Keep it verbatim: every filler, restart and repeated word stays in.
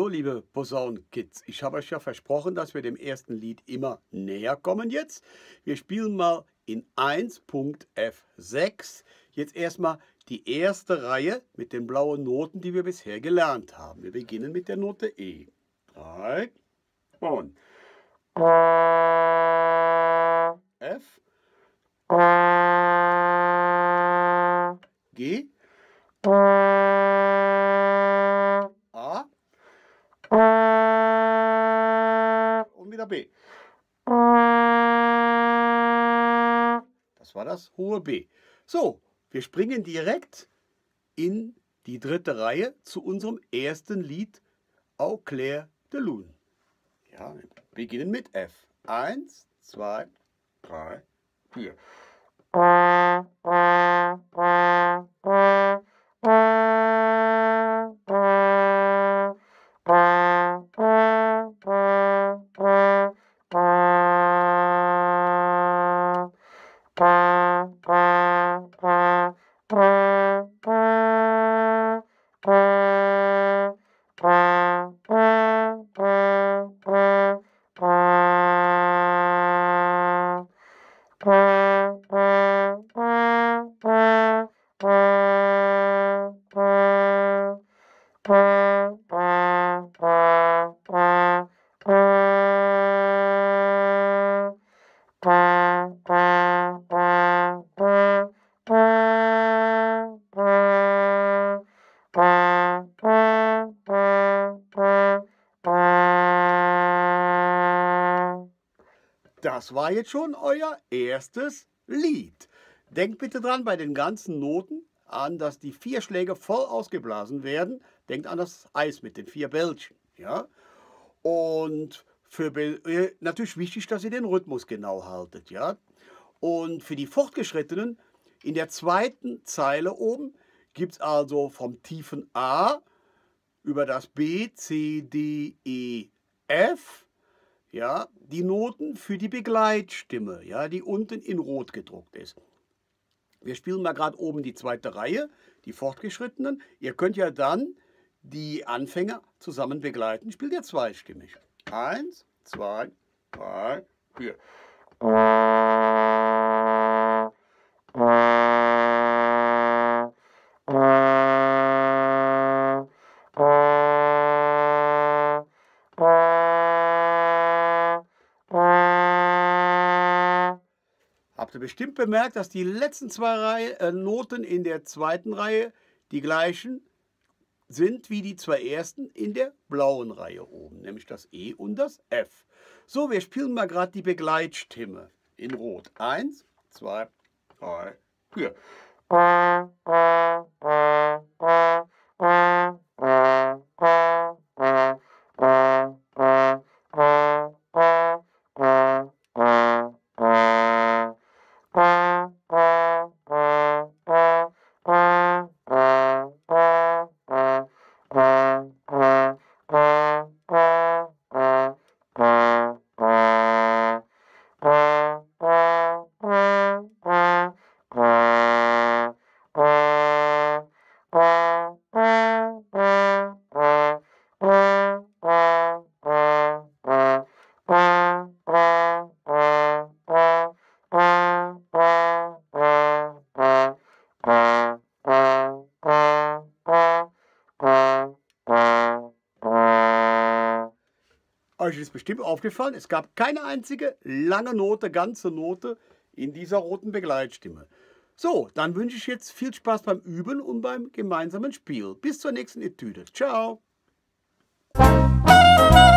liebe Posaunenkids, ich habe euch ja versprochen, dass wir dem ersten Lied immer näher kommen jetzt. Wir spielen mal in eins Punkt F sechs jetzt erstmal die erste Reihe mit den blauen Noten, die wir bisher gelernt haben. Wir beginnen mit der Note E. drei und F, G, A und wieder B. Das war das hohe B. So, wir springen direkt in die dritte Reihe zu unserem ersten Lied, Au clair de lune. Ja, wir beginnen mit F. Eins, zwei, drei, vier. Das war jetzt schon euer erstes Lied. Denkt bitte dran bei den ganzen Noten an, dass die vier Schläge voll ausgeblasen werden. Denkt an das Eis mit den vier Bällchen. Ja? Und für, äh, natürlich wichtig, dass ihr den Rhythmus genau haltet. Ja? Und für die Fortgeschrittenen, in der zweiten Zeile oben gibt es also vom tiefen A über das B, C, D, E, F, ja, die Noten für die Begleitstimme, ja, die unten in Rot gedruckt ist. Wir spielen mal gerade oben die zweite Reihe, die Fortgeschrittenen. Ihr könnt ja dann die Anfänger zusammen begleiten. Spielt ihr zweistimmig. Eins, zwei, drei, vier. Habt ihr bestimmt bemerkt, dass die letzten zwei Reihe, äh, Noten in der zweiten Reihe die gleichen sind wie die zwei ersten in der blauen Reihe oben, nämlich das E und das F. So, wir spielen mal gerade die Begleitstimme in Rot. Eins, zwei, drei, vier. Euch ist bestimmt aufgefallen, es gab keine einzige lange Note, ganze Note in dieser roten Begleitstimme. So, dann wünsche ich jetzt viel Spaß beim Üben und beim gemeinsamen Spiel. Bis zur nächsten Etüde. Ciao!